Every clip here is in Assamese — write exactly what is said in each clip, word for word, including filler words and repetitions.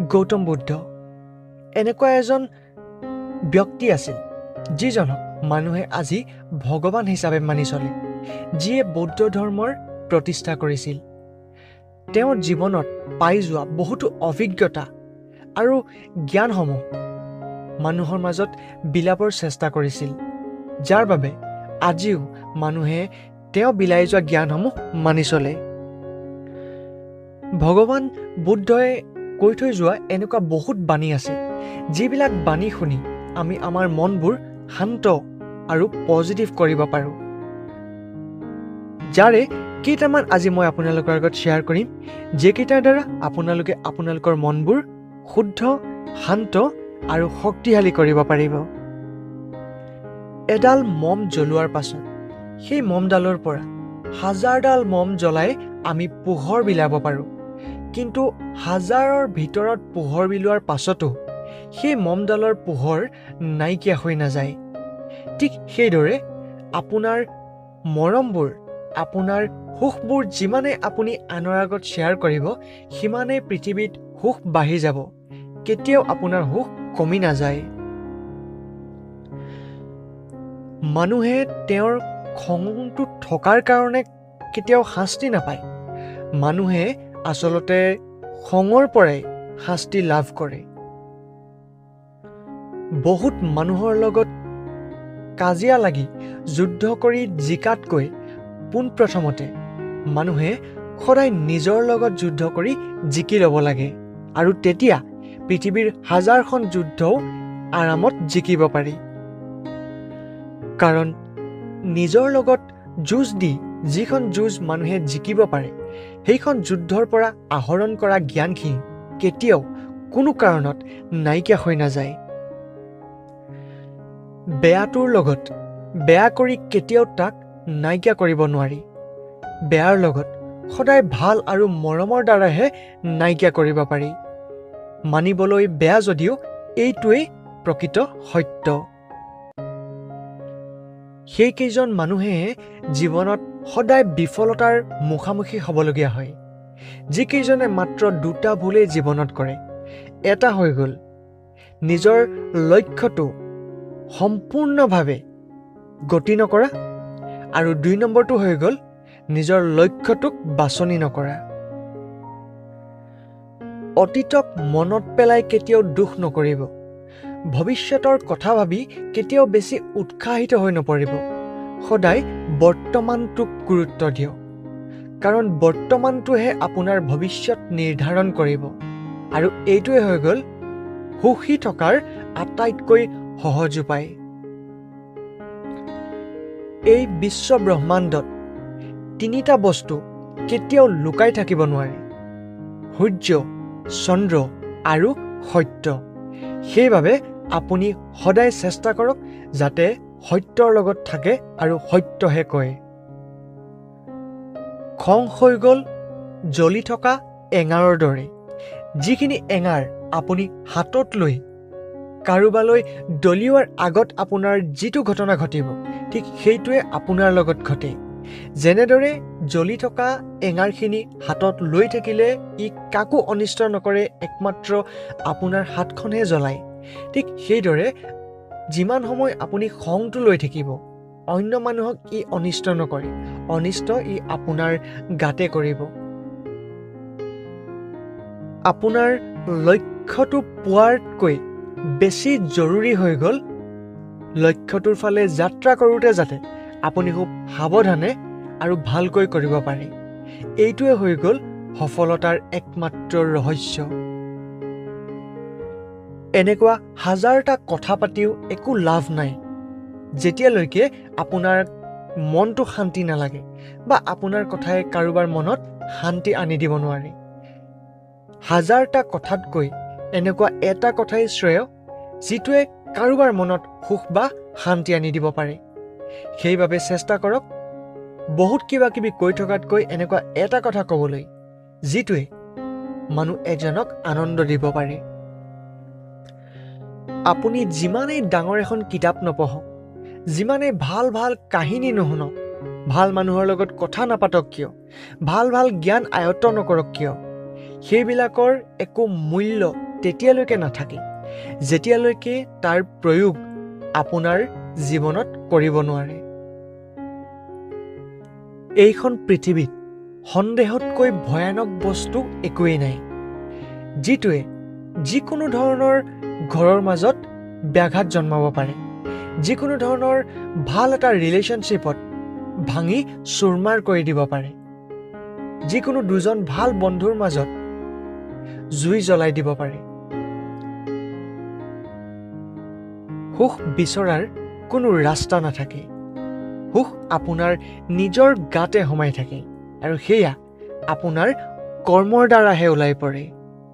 গৌতম বুদ্ধ এনেকুৱা এজন ব্যক্তি আছিল যিজনক মানুহে আজি ভগৱান হিচাপে মানি চলে, যিয়ে বৌদ্ধ ধৰ্মৰ প্ৰতিষ্ঠা কৰিছিল। তেওঁৰ জীৱনত পাই যোৱা বহুতো অভিজ্ঞতা আৰু জ্ঞানসমূহ মানুহৰ মাজত বিলাবৰ চেষ্টা কৰিছিল, যাৰ বাবে আজিও মানুহে তেওঁ বিলাই যোৱা জ্ঞানসমূহ মানি চলে। ভগৱান বুদ্ধই কৈ থৈ যোৱা এনেকুৱা বহুত বাণী আছে, যিবিলাক বাণী শুনি আমি আমাৰ মনবোৰ শান্ত আৰু পজিটিভ কৰিব পাৰোঁ। যাৰে কেইটামান আজি মই আপোনালোকৰ আগত শ্বেয়াৰ কৰিম, যিকেইটাৰ দ্বাৰা আপোনালোকে আপোনালোকৰ মনবোৰ শুদ্ধ, শান্ত আৰু শক্তিশালী কৰিব পাৰিব। এডাল মম জ্বলোৱাৰ পাছত সেই মমডালৰ পৰা হাজাৰডাল মম জ্বলাই আমি পোহৰ বিলাব পাৰোঁ, কিন্তু হাজাৰৰ ভিতৰত পোহৰ বিলোৱাৰ পাছতো সেই মমডালৰ পোহৰ নাইকিয়া হৈ নাযায়। ঠিক সেইদৰে আপোনাৰ মৰমবোৰ, আপোনাৰ সুখবোৰ যিমানে আপুনি আনৰ আগত শ্বেয়াৰ কৰিব, সিমানেই পৃথিৱীত সুখ বাঢ়ি যাব, কেতিয়াও আপোনাৰ সুখ কমি নাযায়। মানুহে তেওঁৰ খংটো থকাৰ কাৰণে কেতিয়াও শাস্তি নাপায়। মানুহে আচলতে খঙৰ পৰাই শাস্তি লাভ কৰে। বহুত মানুহৰ লগত কাজিয়া লাগি যুদ্ধ কৰি জিকাতকৈ পোনপ্ৰথমতে মানুহে সদায় নিজৰ লগত যুদ্ধ কৰি জিকি ল'ব লাগে, আৰু তেতিয়া পৃথিৱীৰ হাজাৰখন যুদ্ধও আৰামত জিকিব পাৰি। কাৰণ নিজৰ লগত যুঁজ দি যিখন যুঁজ মানুহে জিকিব পাৰে, সেইখন যুদ্ধৰ পৰা আহৰণ কৰা জ্ঞানখিনি কেতিয়াও কোনো কাৰণত নাইকিয়া হৈ নাযায়। বেয়াটোৰ লগত বেয়া কৰি কেতিয়াও তাক নাইকিয়া কৰিব নোৱাৰি। বেয়াৰ লগত সদায় ভাল আৰু মৰমৰ দ্বাৰাহে নাইকিয়া কৰিব পাৰি। মানিবলৈ বেয়া যদিও এইটোৱেই প্ৰকৃত সত্য। সেইকেইজন মানুহে জীৱনত সদায় বিফলতাৰ মুখামুখি হ'বলগীয়া হয়, যিকেইজনে মাত্ৰ দুটা ভুলেই জীৱনত কৰে। এটা হৈ গ'ল নিজৰ লক্ষ্যটো সম্পূৰ্ণভাৱে গতি নকৰা, আৰু দুই নম্বৰটো হৈ গ'ল নিজৰ লক্ষ্যটোক বাছনি নকৰা। অতীতক মনত পেলাই কেতিয়াও দুখ নকৰিব। ভৱিষ্যতৰ কথা ভাবি কেতিয়াও বেছি উৎসাহিত হৈ নপৰিব। সদায় বৰ্তমানটোক গুৰুত্ব দিয়ক, কাৰণ বৰ্তমানটোহে আপোনাৰ ভৱিষ্যত নিৰ্ধাৰণ কৰিব, আৰু এইটোৱে হৈ গ'ল সুখী থকাৰ আটাইতকৈ সহজ উপায়। এই বিশ্ব ব্ৰহ্মাণ্ডত তিনিটা বস্তু কেতিয়াও লুকাই থাকিব নোৱাৰে: সূৰ্য, চন্দ্ৰ আৰু সত্য। সেইবাবে আপুনি সদায় চেষ্টা কৰক যাতে সত্যৰ লগত থাকে আৰু সত্যহে কয়। খং হৈ গ'ল জ্বলি থকা এঙাৰৰ দৰে। যিখিনি এঙাৰ আপুনি হাতত লৈ কাৰোবালৈ দলিওৱাৰ আগত আপোনাৰ যিটো ঘটনা ঘটিব, ঠিক সেইটোৱে আপোনাৰ লগত ঘটে। যেনেদৰে জ্বলি থকা এঙাৰখিনি হাতত লৈ থাকিলে ই কাকো অনিষ্ট নকৰে, একমাত্ৰ আপোনাৰ হাতখনহে জ্বলায়। ঠিক সেইদৰে যিমান সময় আপুনি খংটো লৈ থাকিব, অন্য মানুহক ই অনিষ্ট নকৰে, অনিষ্ট ই আপোনাৰ গাতে কৰিব। আপোনাৰ লক্ষ্যটো পোৱাতকৈ বেছি জৰুৰী হৈ গ'ল লক্ষ্যটোৰ ফালে যাত্ৰা কৰোঁতে যাতে আপুনি খুব সাৱধানে আৰু ভালকৈ কৰিব পাৰে। এইটোৱে হৈ গ'ল সফলতাৰ একমাত্ৰ ৰহস্য। এনেকুৱা হাজাৰটা কথা পাতিও একো লাভ নাই, যেতিয়ালৈকে আপোনাৰ মনটো শান্তি নালাগে বা আপোনাৰ কথাই কাৰোবাৰ মনত শান্তি আনি দিব নোৱাৰে। হাজাৰটা কথাতকৈ এনেকুৱা এটা কথাই শ্ৰেয়, যিটোৱে কাৰোবাৰ মনত সুখ বা শান্তি আনি দিব পাৰে। সেইবাবে চেষ্টা কৰক বহুত কিবা কিবি কৈ থকাতকৈ এনেকুৱা এটা কথা ক'বলৈ, যিটোৱে মানুহ এজনক আনন্দ দিব পাৰে। আপুনি যিমানেই ডাঙৰ এখন কিতাপ নপঢ়ক, যিমানেই ভাল ভাল কাহিনী নুশুনক, ভাল মানুহৰ লগত কথা নাপাতক কিয়, ভাল ভাল জ্ঞান আয়ত্ত নকৰক কিয়, সেইবিলাকৰ একো মূল্য তেতিয়ালৈকে নাথাকে যেতিয়ালৈকে তাৰ প্ৰয়োগ আপোনাৰ জীৱনত কৰিব নোৱাৰে। এইখন পৃথিৱীত সন্দেহতকৈ ভয়ানক বস্তু একোৱেই নাই, যিটোৱে যিকোনো ধৰণৰ ঘৰৰ মাজত ব্যাঘাত জন্মাব পাৰে, যিকোনো ধৰণৰ ভাল এটা ৰিলেশ্যনশ্বিপত ভাঙি চুৰমাৰ কৰি দিব পাৰে, যিকোনো দুজন ভাল বন্ধুৰ মাজত জুই জ্বলাই দিব পাৰে। সুখ বিচৰাৰ কোনো ৰাস্তা নাথাকে, সুখ আপোনাৰ নিজৰ গাতে সোমাই থাকে আৰু সেয়া আপোনাৰ কৰ্মৰ দ্বাৰাহে ওলাই পৰে।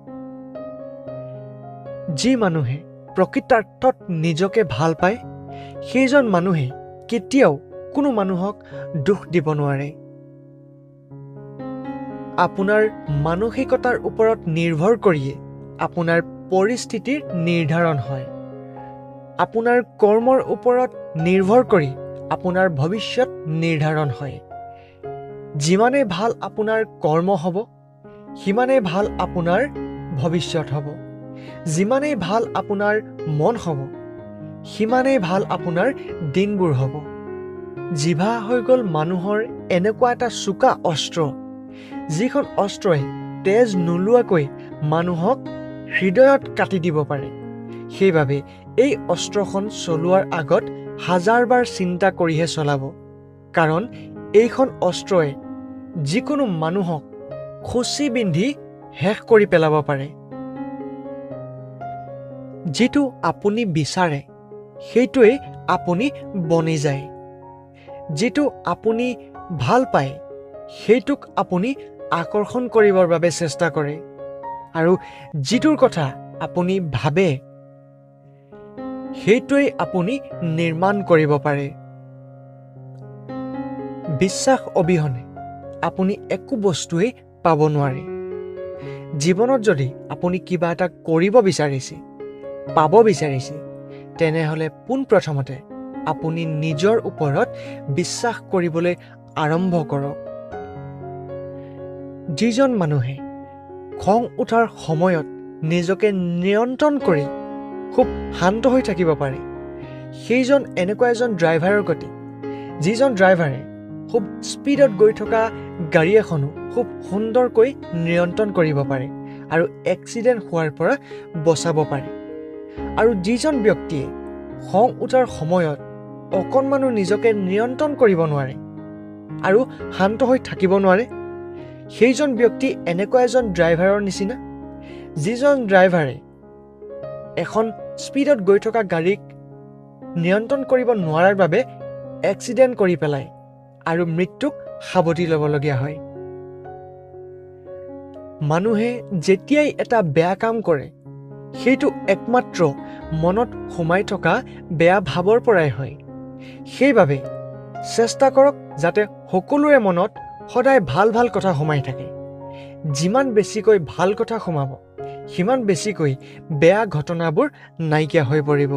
যি মানুহে প্ৰকৃতাৰ্থত নিজকে ভাল পায় সেইজন মানুহে কেতিয়াও কোনো মানুহক দুখ দিব নোৱাৰে। আপোনাৰ মানসিকতাৰ ওপৰত নিৰ্ভৰ কৰিয়ে আপোনাৰ পৰিস্থিতিৰ নিৰ্ধাৰণ হয়। আপোনাৰ কৰ্মৰ ওপৰত নিৰ্ভৰ কৰি আপোনাৰ ভৱিষ্যত নিৰ্ধাৰণ হয়। যিমানে ভাল আপোনাৰ কৰ্ম হ'ব সিমানে ভাল আপোনাৰ ভৱিষ্যত হ'ব। যিমানেই ভাল আপোনাৰ মন হ'ব সিমানেই ভাল আপোনাৰ দিনবোৰ হ'ব। জিভা হৈ গ'ল মানুহৰ এনেকুৱা এটা চোকা অস্ত্ৰ, যিখন অস্ত্ৰই তেজ নোলোৱাকৈ মানুহক হৃদয়ত কাটি দিব পাৰে। সেইবাবে এই অস্ত্ৰখন চলোৱাৰ আগত হাজাৰবাৰ চিন্তা কৰিহে চলাব, কাৰণ এইখন অস্ত্ৰই যিকোনো মানুহক খুচি বিন্ধি শেষ কৰি পেলাব পাৰে। যিটো আপুনি বিচাৰে সেইটোৱেই আপুনি বনি যায়। যিটো আপুনি ভাল পায় সেইটোক আপুনি আকৰ্ষণ কৰিবৰ বাবে চেষ্টা কৰে, আৰু যিটোৰ কথা আপুনি ভাবে সেইটোৱেই আপুনি নিৰ্মাণ কৰিব পাৰে। বিশ্বাস অবিহনে আপুনি একো বস্তুৱেই পাব নোৱাৰে। জীৱনত যদি আপুনি কিবা এটা কৰিব বিচাৰিছে, পাব বিচাৰিছে, তেনেহ'লে পোনপ্ৰথমতে আপুনি নিজৰ ওপৰত বিশ্বাস কৰিবলৈ আৰম্ভ কৰক। যিজন মানুহে খং উঠাৰ সময়ত নিজকে নিয়ন্ত্ৰণ কৰি খুব শান্ত হৈ থাকিব পাৰে, সেইজন এনেকুৱা এজন ড্ৰাইভাৰৰ গতি, যিজন ড্ৰাইভাৰে খুব স্পীডত গৈ থকা গাড়ী এখনো খুব সুন্দৰকৈ নিয়ন্ত্ৰণ কৰিব পাৰে আৰু এক্সিডেণ্ট হোৱাৰ পৰা বচাব পাৰে। আৰু যিজন ব্যক্তিয়ে খং উঠাৰ সময়ত অকণমানো নিজকে নিয়ন্ত্ৰণ কৰিব নোৱাৰে আৰু শান্ত হৈ থাকিব নোৱাৰে, সেইজন ব্যক্তি এনেকুৱা এজন ড্ৰাইভাৰৰ নিচিনা, যিজন ড্ৰাইভাৰে এখন স্পীডত গৈ থকা গাড়ীক নিয়ন্ত্ৰণ কৰিব নোৱাৰাৰ বাবে এক্সিডেণ্ট কৰি পেলায় আৰু মৃত্যুক সাৱটি ল'বলগীয়া হয়। মানুহে যেতিয়াই এটা বেয়া কাম কৰে সেইটো একমাত্ৰ মনত সোমাই থকা বেয়া ভাৱৰ পৰাই হয়। সেইবাবে চেষ্টা কৰক যাতে সকলোৰে মনত সদায় ভাল ভাল কথা সোমাই থাকে। যিমান বেছিকৈ ভাল কথা সোমাব সিমান বেছিকৈ বেয়া ঘটনাবোৰ নাইকিয়া হৈ পৰিব।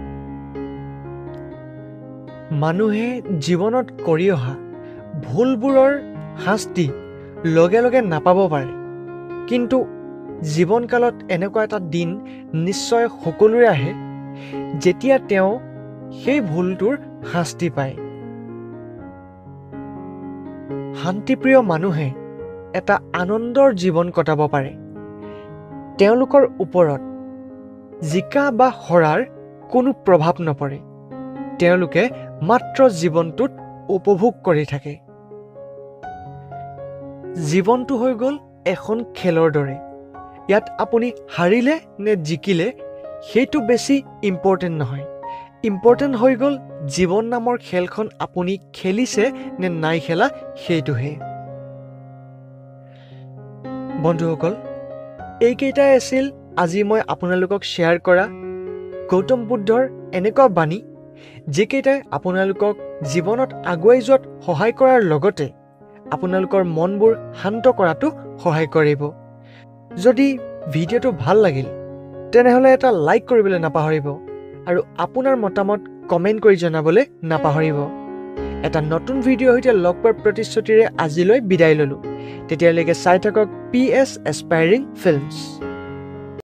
মানুহে জীৱনত কৰি অহা ভুলবোৰৰ শাস্তি লগে লগে নাপাব পাৰে, কিন্তু জীৱনকালত এনেকুৱা এটা দিন নিশ্চয় সকলোৰে আহে যেতিয়া তেওঁ সেই ভুলটোৰ শাস্তি পায়। শান্তিপ্ৰিয় মানুহে এটা আনন্দৰ জীৱন কটাব পাৰে। তেওঁলোকৰ ওপৰত জিকা বা হৰাৰ কোনো প্ৰভাৱ নপৰে। তেওঁলোকে মাত্ৰ জীৱনটোত উপভোগ কৰি থাকে। জীৱনটো হৈ গ'ল এখন খেলৰ দৰে। ইয়াত আপুনি হাৰিলে নে জিকিলে সেইটো বেছি ইম্পৰ্টেণ্ট নহয়। ইম্পৰ্টেণ্ট হৈ গ'ল জীৱন নামৰ খেলখন আপুনি খেলিছে নে নাই খেলা সেইটোহে। বন্ধুসকল, এইকেইটাই আছিল আজি মই আপোনালোকক শ্বেয়াৰ কৰা গৌতম বুদ্ধৰ এনেকুৱা বাণী, যিকেইটাই আপোনালোকক জীৱনত আগুৱাই যোৱাত সহায় কৰাৰ লগতে আপোনালোকৰ মনবোৰ শান্ত কৰাটো সহায় কৰিব। যদি ভিডিঅ'টো ভাল লাগিল তেনেহ'লে এটা লাইক কৰিবলৈ নাপাহৰিব আৰু আপোনাৰ মতামত কমেণ্ট কৰি জনাবলৈ নাপাহৰিব। এটা নতুন ভিডিঅ'ৰ সৈতে লগ পোৱাৰ প্ৰতিশ্ৰুতিৰে আজিলৈ বিদায় ল'লোঁ। তেতিয়ালৈকে চাই থাকক পি এছ এছপাইৰিং ফিল্মছ।